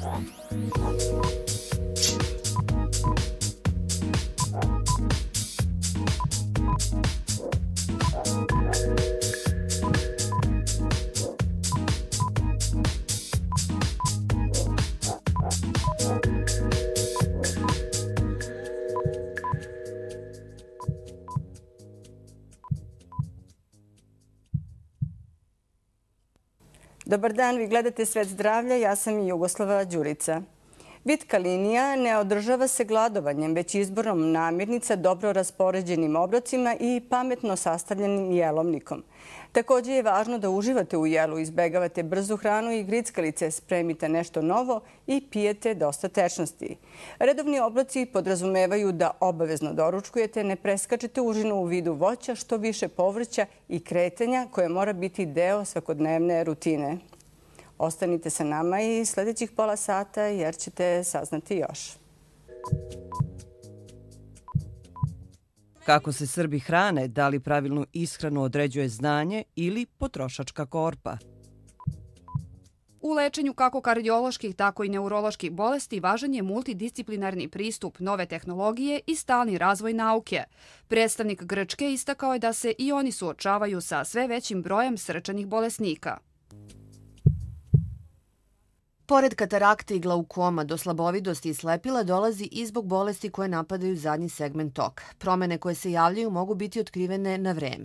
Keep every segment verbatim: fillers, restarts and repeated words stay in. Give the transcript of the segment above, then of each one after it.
Dobar dan, vi gledate Svet zdravlja, ja sam Jugoslava Đurica. Vitka linija ne održava se gladovanjem, već izborom namirnica, dobro raspoređenim obrocima i pametno sastavljenim jelovnikom. Također je važno da uživate u jelu, izbegavate brzu hranu i grickalice, spremite nešto novo i pijete dosta tečnosti. Redovni obroci podrazumevaju da obavezno doručkujete, ne preskačete užinu u vidu voća, što više povrća i kretanja koje mora biti deo svakodnevne rutine. Ostanite sa nama i sljedećih pola sata jer ćete saznati još. Kako se Srbi hrane, da li pravilnu ishranu određuje znanje ili potrošačka korpa? U lečenju kako kardioloških, tako i neuroloških bolesti važan je multidisciplinarni pristup, nove tehnologije i stalni razvoj nauke. Predstavnik Grčke istakao je da se i oni suočavaju sa sve većim brojem srčanih bolesnika. Pored katarakte i glaukoma, do slabovidosti i slepila dolazi i zbog bolesti koje napadaju zadnji segment oka. Promene koje se javljaju mogu biti otkrivene na vreme.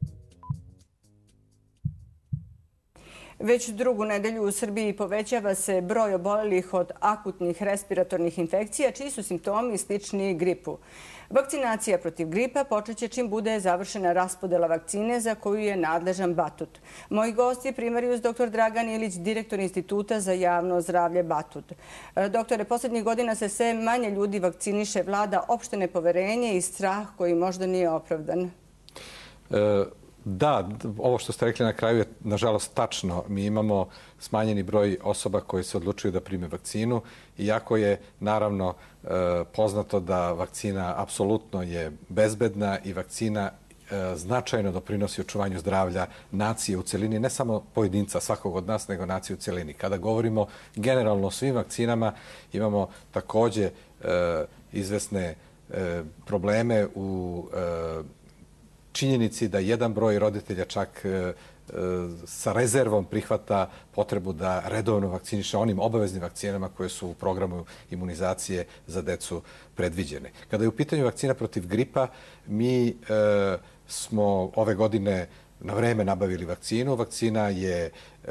Već drugu nedelju u Srbiji povećava se broj obolelih od akutnih respiratornih infekcija, čiji su simptomi slični gripu. Vakcinacija protiv gripa počeće čim bude završena raspodela vakcine za koju je nadležan Batut. Moj gost je primarijus doktor Dragan Ilić, direktor Instituta za javno zdravlje Batut. Doktore, posljednjih godina se sve manje ljudi vakciniše, vlada opšte nepoverenje i strah koji možda nije opravdan. Da, ovo što ste rekli na kraju je nažalost tačno. Mi imamo smanjeni broj osoba koje se odlučuju da prime vakcinu, iako je naravno poznato da vakcina apsolutno je bezbedna i vakcina značajno doprinosi očuvanju zdravlja nacije u celini, ne samo pojedinca svakog od nas, nego nacije u celini. Kada govorimo generalno o svim vakcinama, imamo također izvesne probleme u činjenici da jedan broj roditelja čak sa rezervom prihvata potrebu da redovno vakciniše onim obaveznim vakcinama koje su u programu imunizacije za decu predviđene. Kada je u pitanju vakcina protiv gripa, mi smo ove godine na vreme nabavili vakcinu. Vakcina je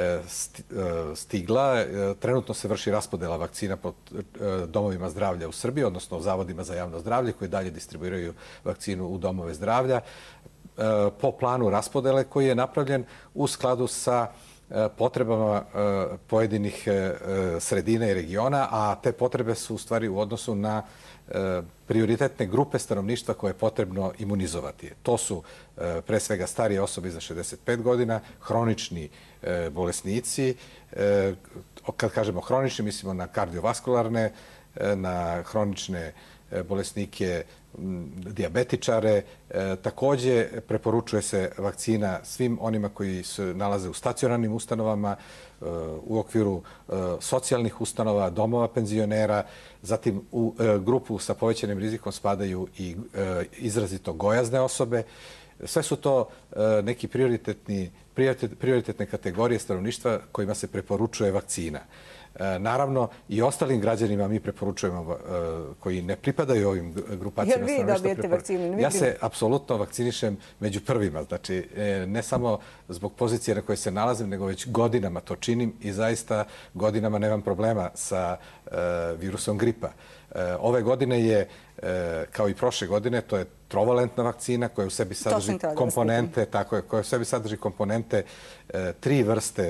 stigla. Trenutno se vrši raspodela vakcina pod domovima zdravlja u Srbiji, odnosno zavodima za javno zdravlje koji dalje distribuiraju vakcinu u domove zdravlja po planu raspodele koji je napravljen u skladu sa potrebama pojedinih sredina i regiona, a te potrebe su u stvari u odnosu na prioritetne grupe stanovništva koje je potrebno imunizovati. To su pre svega starije osobe iza šezdeset pet godina, hronični bolesnici. Kad kažemo hronični, mislimo na kardiovaskularne, na hronične bolesnike, dijabetičare. Također preporučuje se vakcina svim onima koji se nalaze u stacionarnim ustanovama, u okviru socijalnih ustanova, domova penzionera. Zatim u grupu sa povećanim rizikom spadaju i izrazito gojazne osobe. Sve su to neki prioritetne kategorije stanovništva kojima se preporučuje vakcina. Naravno, i ostalim građanima mi preporučujemo koji ne pripadaju ovim grupacijama stanovništva. Jer vi dobijete vakcinu? Ja se apsolutno vakcinišem među prvima. Znači, ne samo zbog pozicije na kojoj se nalazim, nego već godinama to činim i zaista godinama nemam problema sa virusom gripa. Ove godine je, kao i prošle godine, to je trovalentna vakcina koja u sebi sadrži komponente, tako je, koja u sebi sadrži komponente tri vrste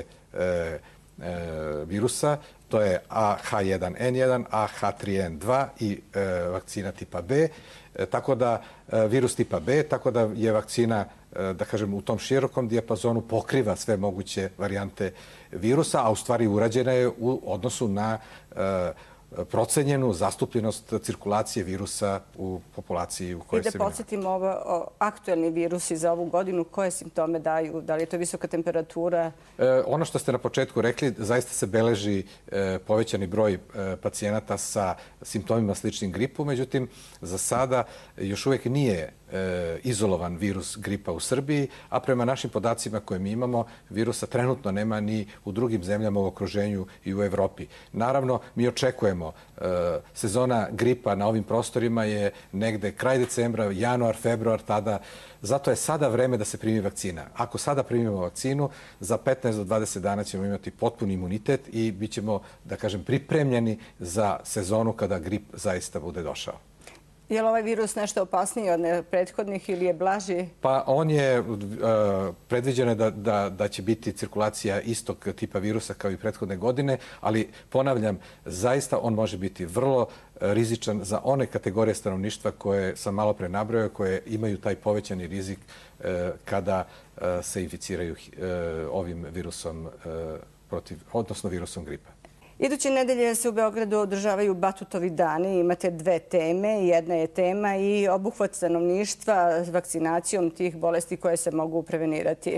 virusa. To je A H jedan N jedan, A H tri N dva i vakcina tipa B. Tako da, virus tipa B, tako da je vakcina, da kažem, u tom širokom dijapazonu pokriva sve moguće varijante virusa, a u stvari urađena je u odnosu na procenjenu zastupljenost cirkulacije virusa u populaciji u kojoj se mi nalazimo. I da podsjetimo ovo, aktuelni virusi za ovu godinu, koje simptome daju? Da li je to visoka temperatura? E, ono što ste na početku rekli, zaista se beleži e, povećani broj e, pacijenata sa simptomima sličnim gripu, međutim, za sada još uvijek nije e, izolovan virus gripa u Srbiji, a prema našim podacima koje mi imamo, virusa trenutno nema ni u drugim zemljama u okruženju i u Evropi. Naravno, mi očekujemo e, sezona gripa na ovim prostorima je negde kraj decembra, januar, februar, tada. Zato je sada vreme da se primi vakcina. Ako sada primimo vakcinu, za petnaest do dvadeset dana ćemo imati potpuni imunitet i bit ćemo, da kažem, pripremljeni za sezonu kada grip zaista bude došao. Je li ovaj virus nešto opasniji od prethodnih ili je blaži? Pa on je, uh, predviđeno da, da, da će biti cirkulacija istog tipa virusa kao i prethodne godine, ali ponavljam, zaista on može biti vrlo rizičan za one kategorije stanovništva koje sam malo pre nabrojao, koje imaju taj povećani rizik uh, kada uh, se inficiraju uh, ovim virusom, uh, protiv, odnosno virusom gripa. Iduće nedelje se u Beogradu održavaju Batutovi dani. Imate dve teme. Jedna je tema i obuhvat stanovništva s vakcinacijom tih bolesti koje se mogu prevenirati.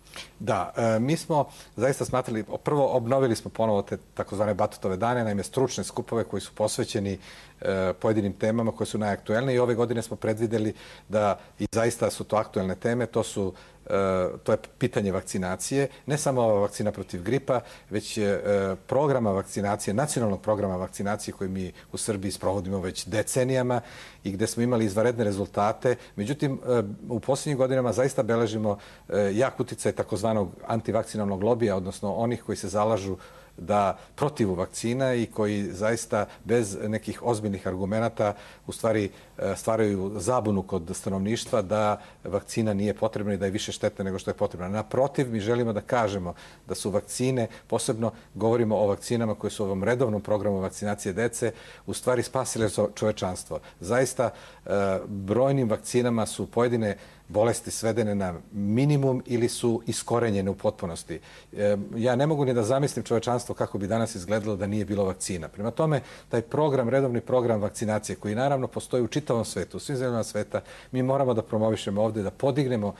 Da, mi smo zaista smatrali, prvo obnovili smo ponovo te takozvane Batutove dane, naime stručne skupove koji su posvećeni pojedinim temama koje su najaktuelnije i ove godine smo predvideli da i zaista su to aktuelne teme, to su to je pitanje vakcinacije, ne samo ova vakcina protiv gripa, već programa vakcinacije, nacionalnog programa vakcinacije koji mi u Srbiji sprovodimo već decenijama i gde smo imali izvanredne rezultate. Međutim, u posljednjim godinama zaista beležimo jak uticaj takozvanog antivakcinalnog lobija, odnosno onih koji se zalažu da protiv vakcina i koji zaista bez nekih ozbiljnih argumenata u stvari stvaraju zabunu kod stanovništva da vakcina nije potrebna i da je više štetna nego što je potrebna. Naprotiv, mi želimo da kažemo da su vakcine, posebno govorimo o vakcinama koje su u ovom redovnom programu vakcinacije dece, u stvari spasile čovečanstvo. Zaista brojnim vakcinama su pojedine bolesti svedene na minimum ili su iskorenjene u potpunosti. Ja ne mogu ni da zamislim čovečanstvo kako bi danas izgledalo da nije bilo vakcina. Prema tome, taj program, redovni program vakcinacije, koji naravno postoji u čitavom svetu, u svim zemljama sveta, mi moramo da promovišemo ovdje, da podignemo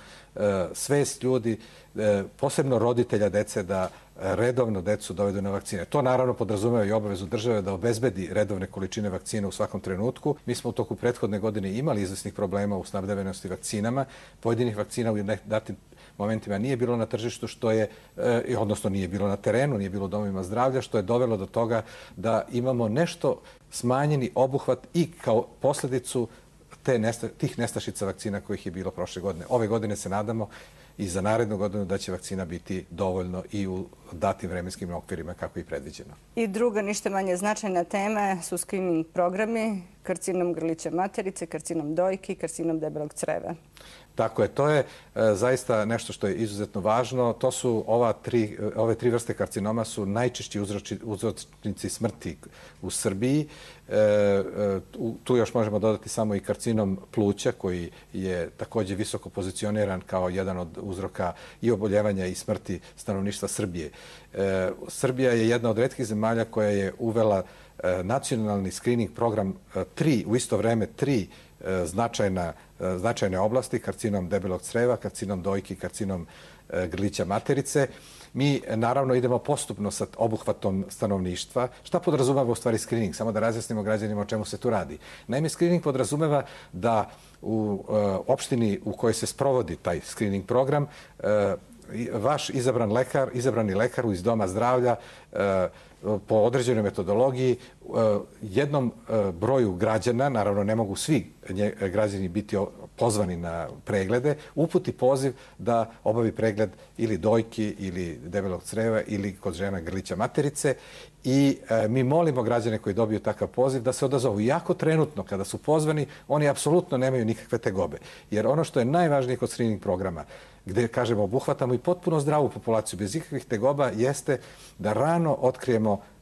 svest ljudi, posebno roditelja dece, da redovno decu dovedu na vakcine. To naravno podrazumeva i obavezu države da obezbedi redovne količine vakcina u svakom trenutku. Mi smo u toku prethodne godine imali izvesnih problema u snabdevenosti vakcinama. Pojedinih vakcina u datim momentima nije bilo na tržištu, što je, odnosno nije bilo na terenu, nije bilo u domovima zdravlja, što je dovelo do toga da imamo nešto smanjeni obuhvat i kao posljedicu te nesta, tih nestašica vakcina kojih je bilo prošle godine. Ove godine se nadamo i za narednu godinu da će vakcina biti dovoljno i u datim vremenskim okvirima kako je predviđeno. I druga, ništa manje značajna tema su screening programi, karcinom grlića materice, karcinom dojki, karcinom debelog creva. Tako je, to je e, zaista nešto što je izuzetno važno. To su ova tri, ove tri vrste karcinoma su najčešći uzroči, uzročnici smrti u Srbiji. E, e, tu još možemo dodati samo i karcinom pluća koji je također visoko pozicioniran kao jedan od uzroka i oboljevanja i smrti stanovništva Srbije. E, Srbija je jedna od retkih zemalja koja je uvela e, nacionalni screening program e, tri, u isto vreme tri e, značajna značajne oblasti, karcinom debelog creva, karcinom dojki, karcinom grlića materice. Mi naravno idemo postupno sa obuhvatom stanovništva. Šta podrazumeva u stvari screening? Samo da razjasnimo građanima o čemu se tu radi. Naime, screening podrazumeva da u opštini u kojoj se sprovodi taj screening program vaš izabran lekar, izabrani lekar iz doma zdravlja po određenoj metodologiji jednom broju građana, naravno ne mogu svi građani biti pozvani na preglede, uputi poziv da obavi pregled ili dojki ili debelog creva ili kod žena grlića materice i mi molimo građane koji dobiju takav poziv da se odazovu. Iako trenutno kada su pozvani, oni apsolutno nemaju nikakve tegobe. Jer ono što je najvažnije kod screening programa, gde, kažemo, obuhvatamo i potpuno zdravu populaciju bez ikakvih tegoba, jeste da rano otkrijemo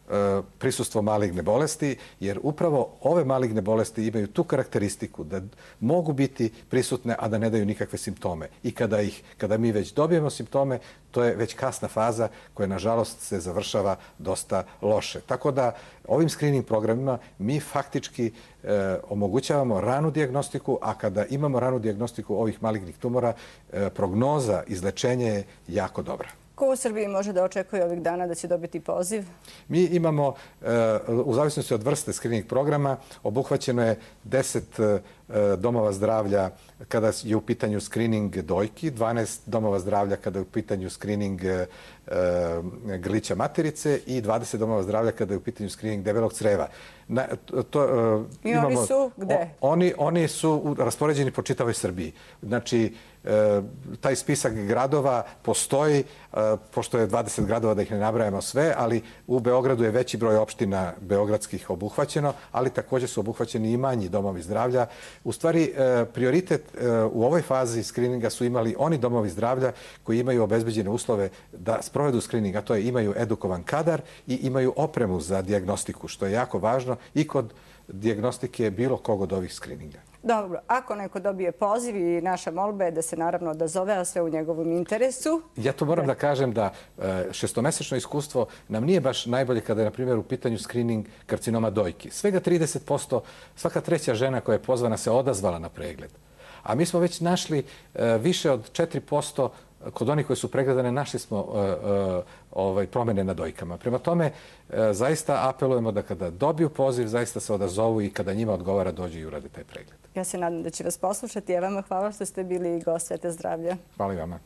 prisustvo maligne bolesti, jer upravo ove maligne bolesti imaju tu karakteristiku da mogu biti prisutne, a da ne daju nikakve simptome. I kada, ih, kada mi već dobijemo simptome, to je već kasna faza koja, nažalost, se završava dosta loše. Tako da ovim screening programima mi faktički e, omogućavamo ranu dijagnostiku, a kada imamo ranu dijagnostiku ovih malignih tumora, e, prognoza izlečenja je jako dobra. Ko u Srbiji može da očekuje ovih dana da će dobiti poziv? Mi imamo, u zavisnosti od vrste screening programa, obuhvaćeno je deset domova zdravlja kada je u pitanju screening dojki, dvanaest domova zdravlja kada je u pitanju screening grlića materice i dvadeset domova zdravlja kada je u pitanju screening debelog creva. Na, to, uh, I imamo, oni su gde? O, oni, oni su raspoređeni po čitavoj Srbiji. Znači, uh, taj spisak gradova postoji, uh, pošto je dvadeset gradova, da ih ne nabrajamo sve, ali u Beogradu je veći broj opština beogradskih obuhvaćeno, ali također su obuhvaćeni i manji domovi zdravlja. U stvari, uh, prioritet uh, u ovoj fazi skrininga su imali oni domovi zdravlja koji imaju obezbeđene uslove da sprovedu skrining, a to je imaju edukovan kadar i imaju opremu za dijagnostiku, što je jako važno i kod dijagnostike bilo kog od ovih skrininga. Dobro, ako neko dobije poziv i naša molba je da se naravno odazove, a sve u njegovom interesu. Ja to moram da kažem da šestomesečno iskustvo nam nije baš najbolje kada je, na primjer, u pitanju skrining karcinoma dojki. Svega trideset posto, svaka treća žena koja je pozvana se odazvala na pregled. A mi smo već našli više od četiri posto kod onih koji su pregledane, našli smo uh, uh, ovaj, promjene na dojkama. Prema tome, uh, zaista apelujemo da kada dobiju poziv, zaista se odazovu i kada njima odgovara, dođu i urade taj pregled. Ja se nadam da će vas poslušati. Ja vama hvala što ste bili gost Sveta zdravlja. Hvala i vama.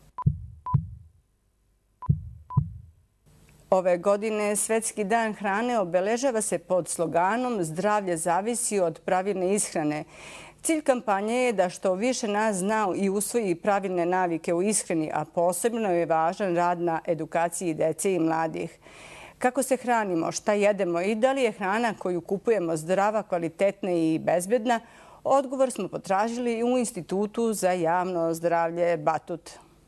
Ove godine Svetski dan hrane obeležava se pod sloganom Zdravlje zavisi od pravilne ishrane. Cilj kampanje je da što više nas zna i usvoji pravilne navike u ishrani, a posebno je važan rad na edukaciji dece i mladih. Kako se hranimo, šta jedemo i da li je hrana koju kupujemo zdrava, kvalitetna i bezbedna, odgovor smo potražili u Institutu za javno zdravlje Batut.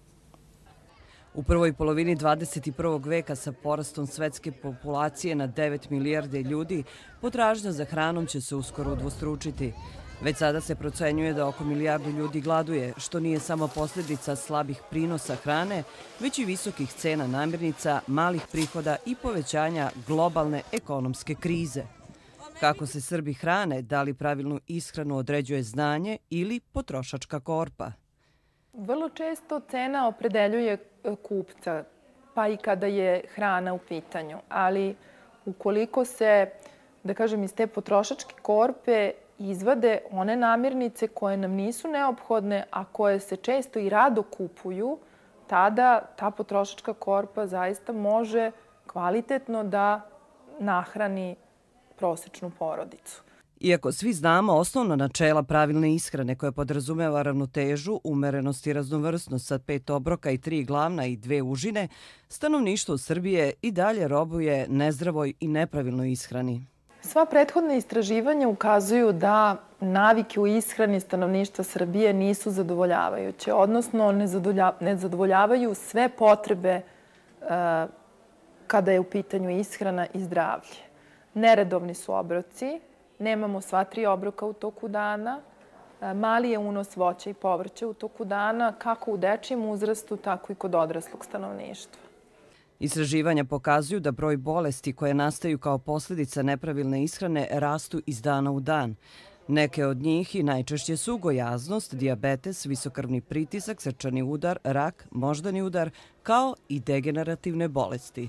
U prvoj polovini dvadeset prvog veka sa porastom svetske populacije na devet milijarde ljudi, potražnja za hranom će se uskoro udvostručiti. Već sada se procenjuje da oko milijardu ljudi gladuje, što nije samo posljedica slabih prinosa hrane, već i visokih cena namirnica, malih prihoda i povećanja globalne ekonomske krize. Kako se Srbi hrane, da li pravilnu ishranu određuje znanje ili potrošačka korpa? Vrlo često cena opredeljuje kupca, pa i kada je hrana u pitanju. Ali ukoliko se, da kažem, iz te potrošačke korpe izvade one namirnice koje nam nisu neophodne, a koje se često i rado kupuju, tada ta potrošačka korpa zaista može kvalitetno da nahrani prosečnu porodicu. Iako svi znamo osnovna načela pravilne ishrane koja podrazumeva ravnotežu, umerenost i raznovrsnost sa pet obroka i tri glavna i dve užine, stanovništvo Srbije i dalje robuje nezdravoj i nepravilnoj ishrani. Sva prethodna istraživanja ukazuju da navike u ishrani stanovništva Srbije nisu zadovoljavajuće, odnosno ne zadovoljavaju sve potrebe kada je u pitanju ishrana i zdravlje. Neredovni su obroci, nemamo sva tri obroka u toku dana, mali je unos voća i povrća u toku dana, kako u dečijem uzrastu, tako i kod odraslog stanovništva. Istraživanja pokazuju da broj bolesti koje nastaju kao posljedica nepravilne ishrane rastu iz dana u dan. Neke od njih i najčešće su gojaznost, dijabetes, visokrvni pritisak, srčani udar, rak, moždani udar, kao i degenerativne bolesti.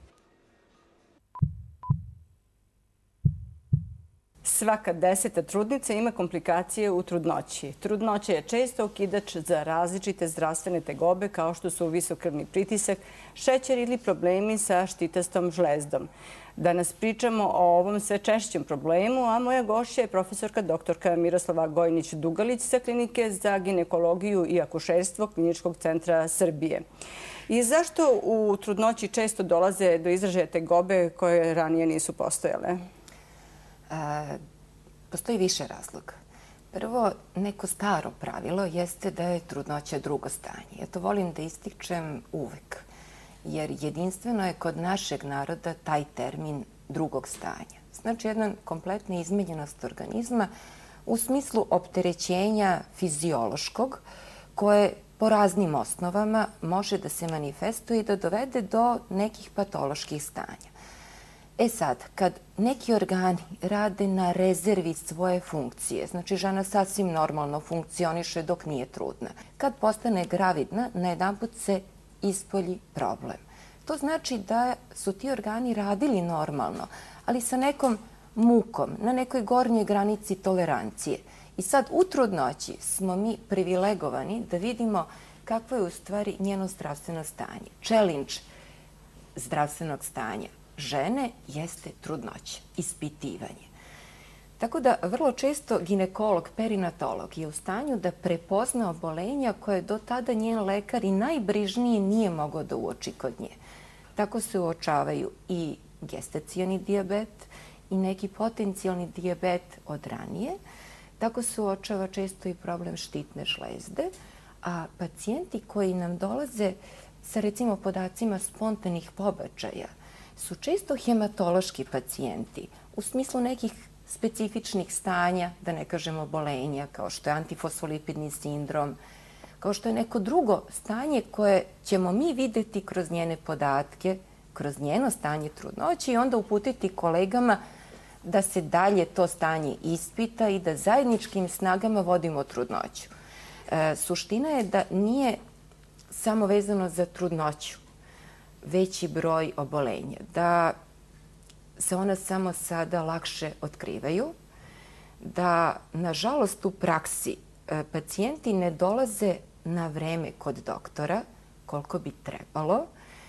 Svaka deseta trudnica ima komplikacije u trudnoći. Trudnoća je često okidač za različite zdravstvene tegobe kao što su visokrvni pritisak, šećer ili problemi sa štitastom žlezdom. Danas pričamo o ovom sve češćem problemu, a moja gošća je profesorka doktorka Miroslava Gojnić-Dugalić sa Klinike za ginekologiju i akušerstvo Kliničkog centra Srbije. I zašto u trudnoći često dolaze do izražaja tegobe koje ranije nisu postojale? Postoji više razloga. Prvo, neko staro pravilo jeste da je trudnoća drugo stanje. Ja to volim da ističem uvek. jer jedinstveno je kod našeg naroda taj termin drugog stanja. Znači jedna kompletna izmenjenost organizma u smislu opterećenja fiziološkog koje po raznim osnovama može da se manifestuje i da dovede do nekih patoloških stanja. E sad, kad neki organi rade na rezervi svoje funkcije, znači žena sasvim normalno funkcioniše dok nije trudna, kad postane gravidna, najedanput se ispolji problem. To znači da su ti organi radili normalno, ali sa nekom mukom, na nekoj gornjoj granici tolerancije. I sad u trudnoći smo mi privilegovani da vidimo kakvo je u stvari njeno zdravstveno stanje. Challenge zdravstvenog stanja žene jeste trudnoća, ispitivanje. Tako da vrlo često ginekolog, perinatolog je u stanju da prepozna obolenja koje do tada njen lekar i najbrižnije nije mogao da uoči kod nje. Tako se uočavaju i gestacioni dijabet i neki potencijalni dijabet od ranije. Tako se uočava često i problem štitne žlezde, a pacijenti koji nam dolaze sa recimo podacima spontanih pobačaja su često hematološki pacijenti u smislu nekih specifičnih stanja, da ne kažemo obolenja, kao što je antifosfolipidni sindrom, kao što je neko drugo stanje koje ćemo mi videti kroz njene podatke, kroz njeno stanje trudnoće i onda uputiti kolegama da se dalje to stanje ispita i da zajedničkim snagama vodimo trudnoću. E, suština je da nije samo vezano za trudnoću veći broj obolenja, da se ona samo sada lakše otkrivaju, da nažalost u praksi e, pacijenti ne dolaze na vreme kod doktora koliko bi trebalo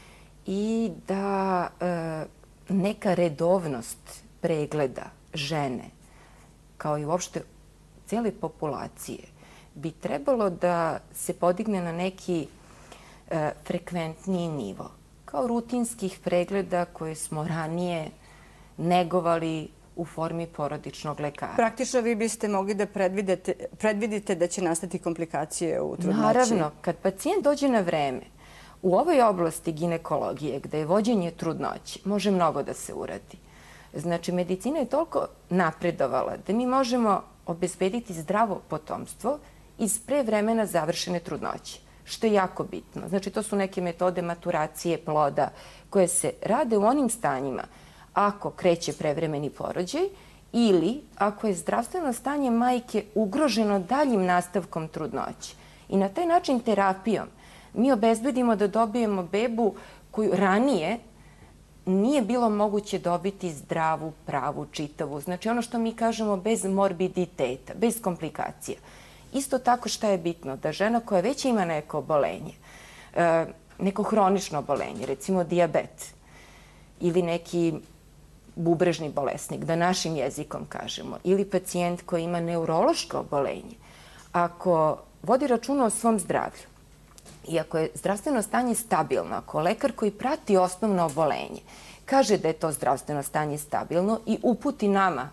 i da e, neka redovnost pregleda žene, kao i uopšte cijele populacije, bi trebalo da se podigne na neki e, frekventniji nivo. Kao rutinskih pregleda koje smo ranije negovali u formi porodičnog lekara. Praktično vi biste mogli da predvidite, predvidite da će nastati komplikacije u trudnoći? Naravno, kad pacijent dođe na vreme, u ovoj oblasti ginekologije, gde je vođenje trudnoći, može mnogo da se uradi. Znači, medicina je toliko napredovala da mi možemo obezbediti zdravo potomstvo iz pre vremena završene trudnoće, što je jako bitno. Znači, to su neke metode maturacije ploda koje se rade u onim stanjima ako kreće prevremeni porođaj ili ako je zdravstveno stanje majke ugroženo daljim nastavkom trudnoće. I na taj način terapijom mi obezbedimo da dobijemo bebu koju ranije nije bilo moguće dobiti zdravu, pravu, čitavu. Znači ono što mi kažemo bez morbiditeta, bez komplikacija. Isto tako šta je bitno, da žena koja već ima neko obolenje, neko hronično obolenje, recimo dijabet ili neki bubrežni bolesnik, da našim jezikom kažemo, ili pacijent koji ima neurološko obolenje, ako vodi računa o svom zdravlju i ako je zdravstveno stanje stabilno, ako lekar koji prati osnovno obolenje kaže da je to zdravstveno stanje stabilno i uputi nama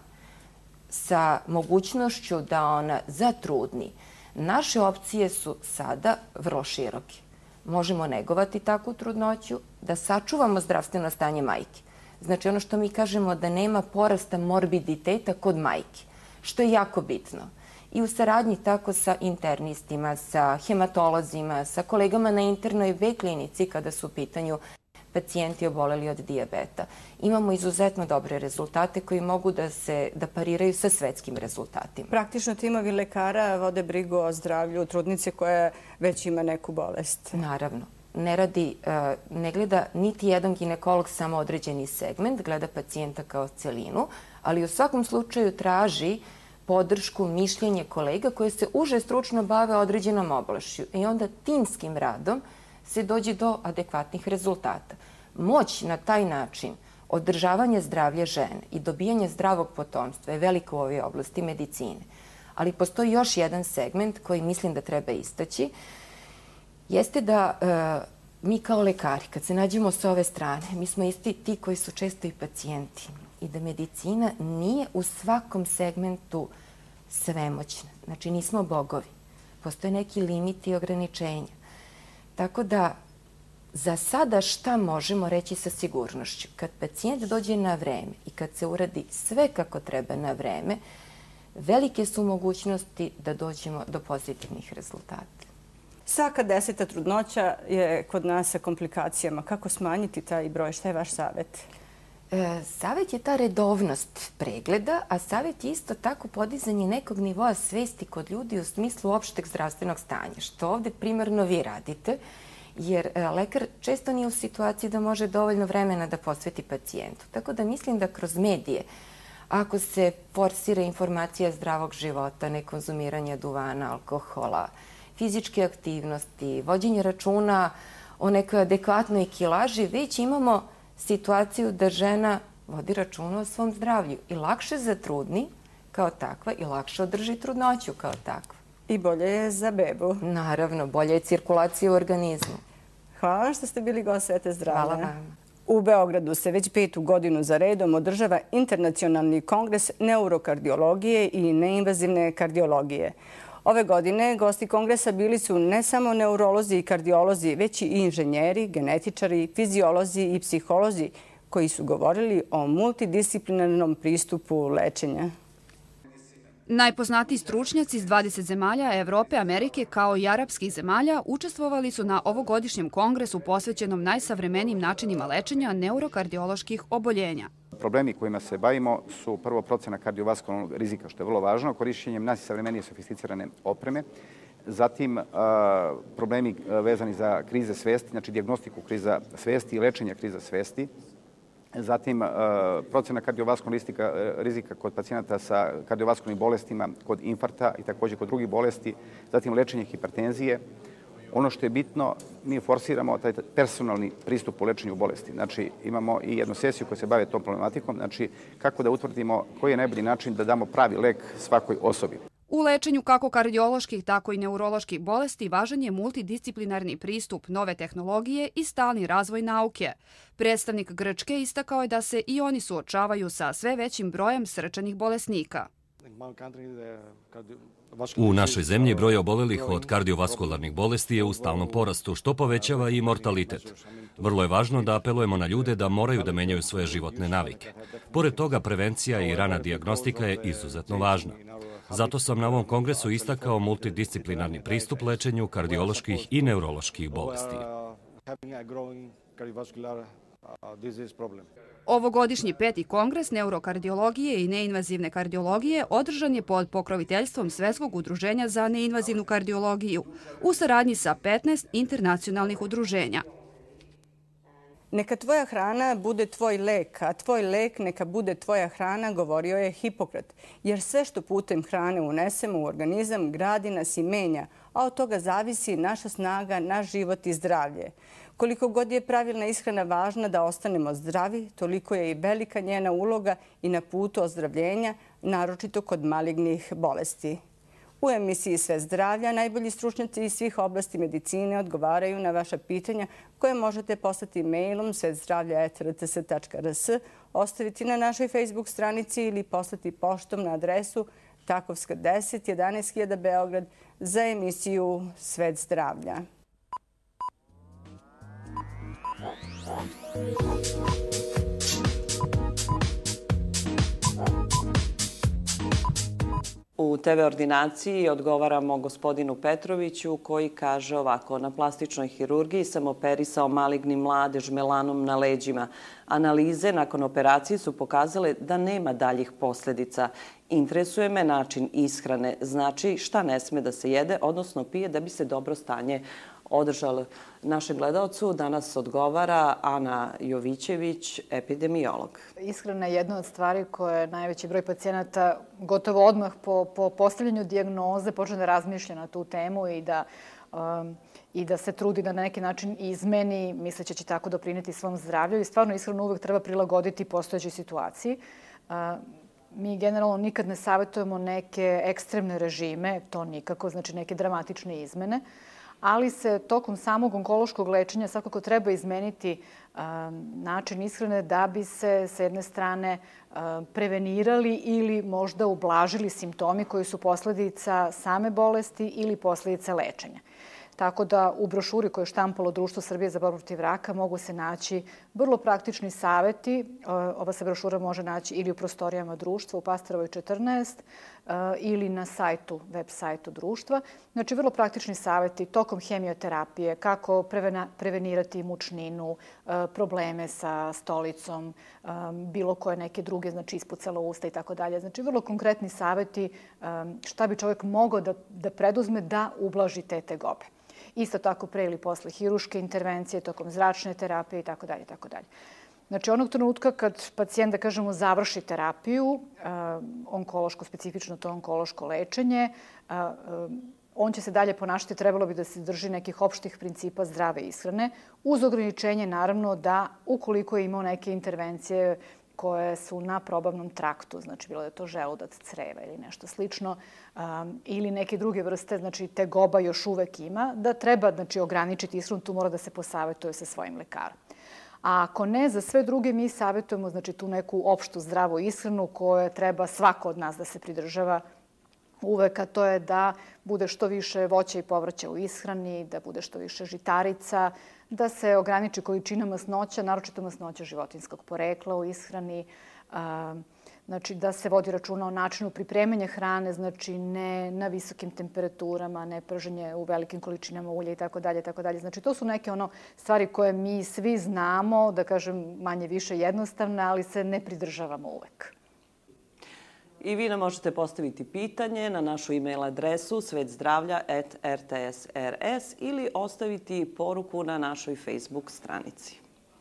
sa mogućnošću da ona zatrudni, naše opcije su sada vrlo široke. Možemo negovati takvu trudnoću, da sačuvamo zdravstveno stanje majke. Znači ono što mi kažemo da nema porasta morbiditeta kod majke, što je jako bitno. I u saradnji tako sa internistima, sa hematolozima, sa kolegama na internoj B klinici kada su u pitanju pacijenti oboleli od dijabeta. Imamo izuzetno dobre rezultate koji mogu da se da pariraju sa svetskim rezultatima. Praktično timovi lekara vode brigu o zdravlju trudnice koja već ima neku bolest. Naravno. Ne radi, ne gleda niti jedan ginekolog samo određeni segment, gleda pacijenta kao celinu, ali u svakom slučaju traži podršku, mišljenje kolega koje se uže stručno bave određenom oblašću. I onda timskim radom se dođe do adekvatnih rezultata. Moć na taj način održavanja zdravlja žene i dobijanja zdravog potomstva je velika u ovoj oblasti medicine. Ali postoji još jedan segment koji mislim da treba istaći, jeste da e, mi kao lekari, kad se nađemo s ove strane, mi smo isti ti koji su često i pacijenti i da medicina nije u svakom segmentu svemoćna. Znači, nismo bogovi. Postoje neki limiti i ograničenja. Tako da Za sada šta možemo reći sa sigurnošću? Kad pacijent dođe na vreme i kad se uradi sve kako treba na vreme, velike su mogućnosti da dođemo do pozitivnih rezultata. Svaka deseta trudnoća je kod nas sa komplikacijama. Kako smanjiti taj broj? Šta je vaš savjet? E, savjet je ta redovnost pregleda, a savjet je isto tako podizanje nekog nivoa svesti kod ljudi u smislu opšteg zdravstvenog stanja, što ovde primarno vi radite, jer lekar često nije u situaciji da može dovoljno vremena da posveti pacijentu. Tako da mislim da kroz medije, ako se forsira informacija zdravog života, nekonzumiranja duvana, alkohola, fizičke aktivnosti, vođenje računa o nekoj adekvatnoj kilaži, već imamo situaciju da žena vodi računa o svom zdravlju i lakše zatrudni kao takva i lakše održi trudnoću kao takva. I bolje je za bebu. Naravno, bolje je cirkulacija u organizmu. Hvala vam što ste bili gost Svete zdravlja. Hvala vam. U Beogradu se već petu godinu za redom održava Internacionalni kongres neurokardiologije i neinvazivne kardiologije. Ove godine gosti kongresa bili su ne samo neurolozi i kardiolozi, već i inženjeri, genetičari, fiziolozi i psiholozi koji su govorili o multidisciplinarnom pristupu lečenja. Najpoznatiji stručnjaci iz dvadeset zemalja Evrope, Amerike kao i arapskih zemalja učestvovali su na ovogodišnjem kongresu posvećenom najsavremenijim načinima lečenja neurokardioloških oboljenja. Problemi kojima se bavimo su prvo procena kardiovaskularnog rizika, što je vrlo važno, korišćenjem najsavremenije sofisticirane opreme. Zatim problemi vezani za krize svesti, znači dijagnostiku kriza svesti i lečenja kriza svesti. Zatim procena kardiovaskularnog rizika kod pacijenata sa kardiovaskularnim bolestima, kod infarkta i također kod drugih bolesti. Zatim lečenje hipertenzije. Ono što je bitno, mi forsiramo taj personalni pristup u lečenju bolesti. Znači, imamo i jednu sesiju koja se bave tom problematikom, znači kako da utvrdimo koji je najbolji način da damo pravi lek svakoj osobi. U lečenju kako kardioloških, tako i neuroloških bolesti važan je multidisciplinarni pristup, nove tehnologije i stalni razvoj nauke. Predstavnik Grčke istakao je da se i oni suočavaju sa sve većim brojem srčanih bolesnika. U našoj zemlji broj obolelih od kardiovaskularnih bolesti je u stalnom porastu, što povećava i mortalitet. Vrlo je važno da apelujemo na ljude da moraju da menjaju svoje životne navike. Pored toga, prevencija i rana dijagnostika je izuzetno važna. Zato sam na ovom kongresu istakao multidisciplinarni pristup lečenju kardioloških i neuroloških bolesti. Ovogodišnji peti kongres neurokardiologije i neinvazivne kardiologije održan je pod pokroviteljstvom Svetskog udruženja za neinvazivnu kardiologiju u saradnji sa petnaest internacionalnih udruženja. Neka tvoja hrana bude tvoj lek, a tvoj lek neka bude tvoja hrana, govorio je Hipokrat. Jer sve što putem hrane unesemo u organizam gradi nas i menja, a od toga zavisi naša snaga, naš život i zdravlje. Koliko god je pravilna ishrana važna da ostanemo zdravi, toliko je i velika njena uloga i na putu ozdravljenja, naročito kod malignih bolesti. U emisiji Sve zdravlja najbolji stručnjaci iz svih oblasti medicine odgovaraju na vaša pitanja koje možete poslati mailom svezdravlja et er te es tačka er es, ostaviti na našoj Facebook stranici ili poslati poštom na adresu Takovska deset, jedanaest hiljada Beograd za emisiju Svet zdravlja. U te ve ordinaciji odgovaramo gospodinu Petroviću koji kaže ovako: na plastičnoj hirurgiji sam operisao maligni mladež melanom na leđima. Analize nakon operacije su pokazale da nema daljih posljedica. Interesuje me način ishrane, znači šta ne sme da se jede, odnosno pije da bi se dobro stanje održalo. Našem gledalcu danas odgovara Ana Jovićević, epidemiolog. Ishrana je jedna od stvari koje najveći broj pacijenata gotovo odmah po, po postavljanju dijagnoze počne da razmišlja na tu temu i da, um, i da se trudi da na neki način izmeni, misleći će tako doprineti svom zdravlju. I stvarno ishranu uvek treba prilagoditi postojećoj situaciji. Uh, Mi generalno nikad ne savjetujemo neke ekstremne režime, to nikako, znači neke dramatične izmene, ali se tokom samog onkološkog lečenja svakako treba izmeniti način ishrane da bi se s jedne strane prevenirali ili možda ublažili simptomi koji su posljedica same bolesti ili posljedica lečenja. Tako da u brošuri koju je štampalo Društvo Srbije za borbu protiv raka mogu se naći vrlo praktični saveti. Ova se brošura može naći ili u prostorijama društva u Pastorovoj četrnaest ili na sajtu, web sajtu društva. Znači, vrlo praktični saveti tokom hemioterapije, kako prevenirati mučninu, probleme sa stolicom, bilo koje neke druge, znači ispucalo usta i tako dalje. Znači, vrlo konkretni saveti šta bi čovjek mogao da, da preduzme da ublaži te tegobe. Isto tako pre ili posle hiruške intervencije, tokom zračne terapije i tako dalje, tako dalje. Znači, onog trenutka kad pacijent, da kažemo, završi terapiju, onkološko, specifično to onkološko lečenje, on će se dalje ponašati, trebalo bi da se drži nekih opštih principa zdrave ishrane, uz ograničenje, naravno, da ukoliko je imao neke intervencije koje su na probavnom traktu, znači bilo da je to želudac, creva ili nešto slično, ili neke druge vrste, znači tegoba još uvek ima, da treba, znači, ograničiti ishranu, tu mora da se posavetuje sa svojim lekarom. A ako ne, za sve druge mi savjetujemo, znači, tu neku opštu zdravu ishranu koju treba svako od nas da se pridržava uvek, a to je da bude što više voća i povrća u ishrani, da bude što više žitarica, da se ograniči količina masnoća, naročito masnoća životinjskog porekla u ishrani, znači da se vodi računa o načinu pripremanja hrane, znači ne na visokim temperaturama, ne prženje u velikim količinama ulja i tako dalje, tako dalje. Znači to su neke ono stvari koje mi svi znamo, da kažem manje više jednostavne, ali se ne pridržavamo uvek. I vi nam možete postaviti pitanje na našu e-mail adresu svetzdravlja at r t s r s ili ostaviti poruku na našoj Facebook stranici.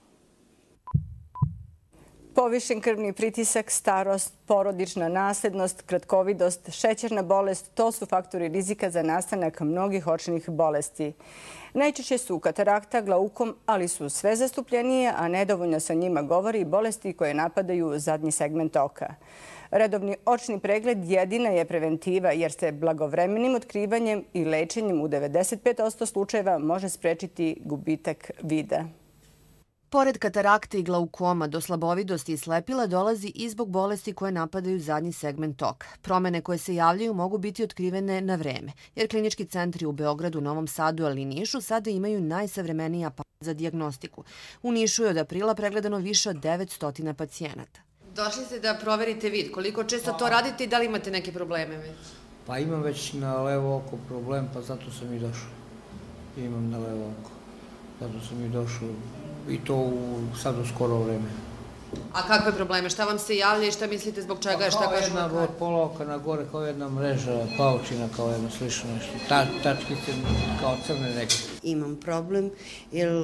Povišen krvni pritisak, starost, porodična naslednost, kratkovidost, šećerna bolest, to su faktori rizika za nastanak mnogih očnih bolesti. Najčešće su katarakta, glaukom, ali su sve zastupljenije, a nedovoljno sa njima govori i bolesti koje napadaju zadnji segment oka. Redovni očni pregled jedina je preventiva jer se blagovremenim otkrivanjem i lečenjem u devedeset pet posto slučajeva može sprečiti gubitak vida. Pored katarakte i glaukoma, do slabovidosti i slepila dolazi i zbog bolesti koje napadaju zadnji segment oka. Promene koje se javljaju mogu biti otkrivene na vreme, jer klinički centri u Beogradu, Novom Sadu, ali i Nišu sada imaju najsavremeniji aparat za dijagnostiku. U Nišu je od aprila pregledano više od devetsto pacijenata. Došli ste da proverite vid. Koliko često to radite i da li imate neke probleme već? Pa imam već na levo oko problem, pa zato sam i došao. Imam na levo oko. Zato sam i došao i to u sad u skoro vreme. A kakve probleme? Šta vam se javlja i šta mislite zbog čega je? Šta kažu lekari? Kao jedna pola oka na gore, kao jedna mreža, paučina, kao jedno slično nešto. Tačkice kao crne neke. Imam problem jer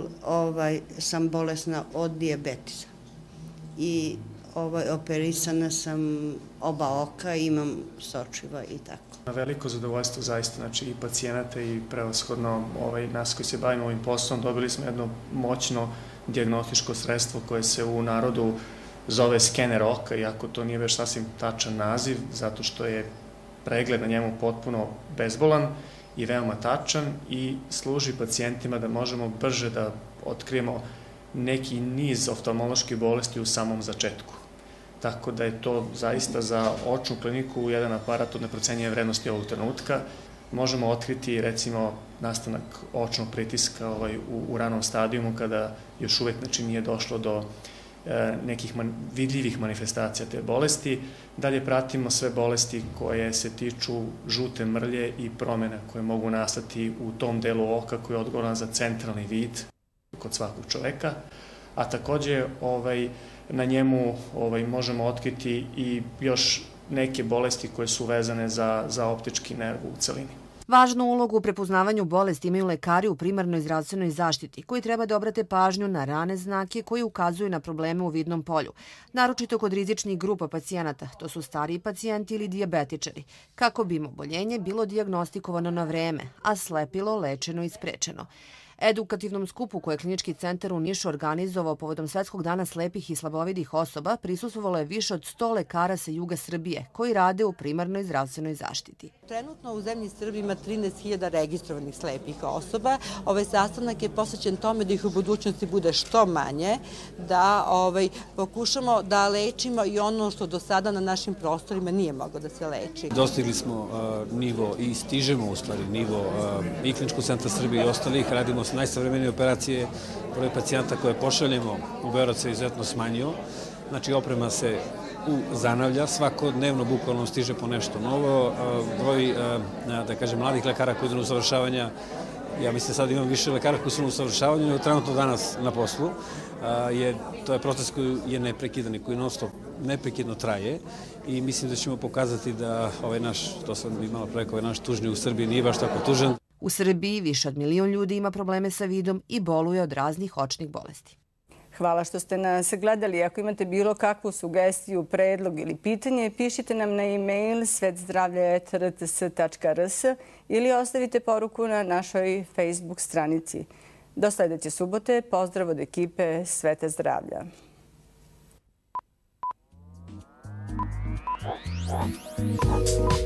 sam bolesna od dijabetisa. I operisana sam oba oka, imam sočiva i tako. Veliko zadovoljstvo zaista, znači i pacijenata i prevashodno nas koji se bavimo ovim poslom, dobili smo jedno moćno dijagnostičko sredstvo koje se u narodu zove skener oka, iako to nije već sasvim tačan naziv, zato što je pregled na njemu potpuno bezbolan i veoma tačan i služi pacijentima da možemo brže da otkrijemo neki niz oftalmoloških bolesti u samom začetku. Tako da je to zaista za očnu kliniku jedan aparat od neprocenjive vrednosti ovog trenutka. Možemo otkriti recimo nastanak očnog pritiska u ranom stadijumu kada još uvek nije došlo do nekih vidljivih manifestacija te bolesti. Dalje pratimo sve bolesti koje se tiču žute mrlje i promjene koje mogu nastati u tom delu oka koji je odgovoran za centralni vid kod svakog čoveka, a takođe na njemu možemo otkriti i još neke bolesti koje su vezane za optički nerv u celini. Važnu ulogu u prepoznavanju bolesti imaju lekari u primarnoj zdravstvenoj zaštiti, koji treba da obrate pažnju na rane znake koji ukazuju na probleme u vidnom polju, naročito kod rizičnih grupa pacijenata, to su stariji pacijenti ili dijabetičari, kako bi im oboljenje bilo dijagnostikovano na vreme, a slepilo lečeno i sprečeno. Edukativnom skupu koje je Klinički centar u Nišu organizovao povodom Svetskog dana slepih i slabovidih osoba prisustvovalo je više od sto lekara sa juga Srbije koji rade u primarnoj zdravstvenoj zaštiti. Trenutno u zemlji Srbije ima trinaest hiljada registrovanih slepih osoba. Ovaj sastanak je posvećen tome da ih u budućnosti bude što manje, da ovaj, pokušamo da lečimo i ono što do sada na našim prostorima nije moglo da se leči. Dostigli smo uh, nivo i stižemo u stvari nivo uh, i Kliničkog centra Srbije i ostalih. Radimo s najsavremenije operacije. Broj pacijenta koje pošaljemo u Beograd se izuzetno smanjio. Znači, oprema se zanavlja, svakodnevno bukvalno stiže po nešto novo. Broj, da kažem, mladih lekara koji idu na usavršavanja, ja mislim sad imam više lekara koji su na usavršavanju nego trenutno danas na poslu. Je, to je proces koji je neprekidan i koji non-stop neprekidno traje i mislim da ćemo pokazati da ovaj naš, to sam imala preko, ovaj naš tužni u Srbiji nije baš tako tužan. U Srbiji više od milion ljudi ima probleme sa vidom i boluje od raznih očnih bolesti. Hvala što ste nas gledali. Ako imate bilo kakvu sugestiju, predlog ili pitanje, pišite nam na e-mail svetzdravlja et er te es tačka er es ili ostavite poruku na našoj Facebook stranici. Do sledeće subote, pozdrav od ekipe Sveta zdravlja. Thank you.